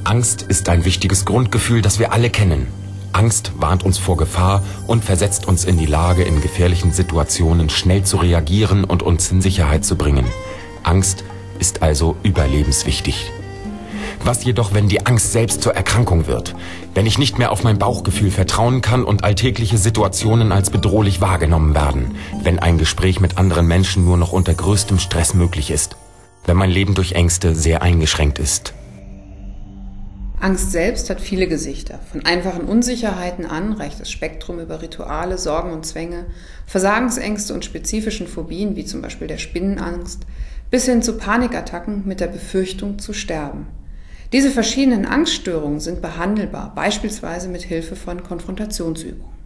Angst ist ein wichtiges Grundgefühl, das wir alle kennen. Angst warnt uns vor Gefahr und versetzt uns in die Lage, in gefährlichen Situationen schnell zu reagieren und uns in Sicherheit zu bringen. Angst ist also überlebenswichtig. Was jedoch, wenn die Angst selbst zur Erkrankung wird? Wenn ich nicht mehr auf mein Bauchgefühl vertrauen kann und alltägliche Situationen als bedrohlich wahrgenommen werden? Wenn ein Gespräch mit anderen Menschen nur noch unter größtem Stress möglich ist? Wenn mein Leben durch Ängste sehr eingeschränkt ist? Angst selbst hat viele Gesichter. Von einfachen Unsicherheiten an reicht das Spektrum über Rituale, Sorgen und Zwänge, Versagensängste und spezifischen Phobien, wie zum Beispiel der Spinnenangst, bis hin zu Panikattacken mit der Befürchtung zu sterben. Diese verschiedenen Angststörungen sind behandelbar, beispielsweise mit Hilfe von Konfrontationsübungen.